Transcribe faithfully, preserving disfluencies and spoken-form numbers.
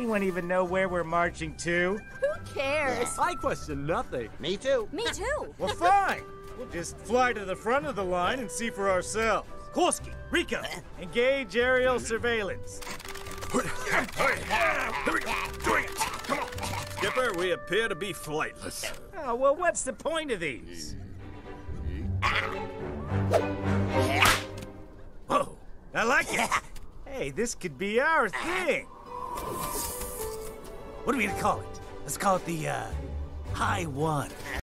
anyone even know where we're marching to? Who cares? I question nothing. Me too. Me too. Well, fine. We'll just fly to the front of the line and see for ourselves. Kowalski, Rico, engage aerial surveillance. Here we go. Doing it. Come on. Skipper, we appear to be flightless. Oh, well, what's the point of these? Whoa, I like it. Hey, this could be our thing. What are we gonna call it? Let's call it the, uh, High One.